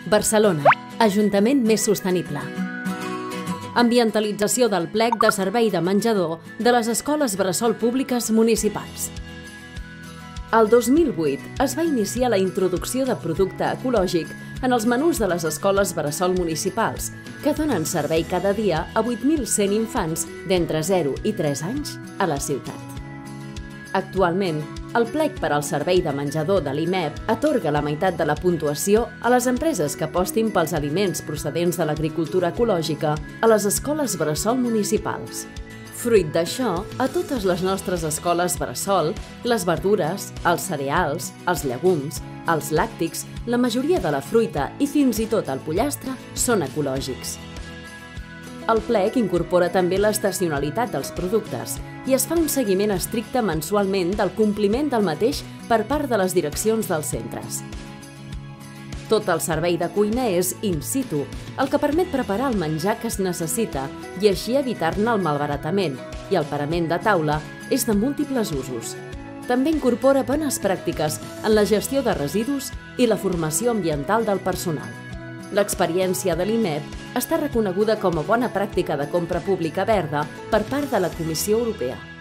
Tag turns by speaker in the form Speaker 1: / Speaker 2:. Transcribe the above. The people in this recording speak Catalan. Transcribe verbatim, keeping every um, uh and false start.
Speaker 1: Barcelona, Ajuntament més sostenible. Ambientalització del plec de servei de menjador de les escoles bressol públiques municipals. El dos mil vuit es va iniciar la introducció de producte ecològic en els menús de les escoles bressol municipals, que donen servei cada dia a vuit mil cent infants d'entre zero i tres anys a la ciutat. Actualment, el plec per al servei de menjador de l'I M E P atorga la meitat de la puntuació a les empreses que apostin pels aliments procedents de l'agricultura ecològica a les escoles bressol municipals. Fruit d'això, a totes les nostres escoles bressol, les verdures, els cereals, els llegums, els làctics, la majoria de la fruita i fins i tot el pollastre són ecològics. El plec incorpora també l'estacionalitat dels productes i es fa un seguiment estricte mensualment del compliment del mateix per part de les direccions dels centres. Tot el servei de cuina és in situ, el que permet preparar el menjar que es necessita i així evitar-ne el malbaratament, i el parament de taula és de múltiples usos. També incorpora bones pràctiques en la gestió de residus i la formació ambiental del personal. L'experiència de l'I M E P està reconeguda com a bona pràctica de compra pública verda per part de la Comissió Europea.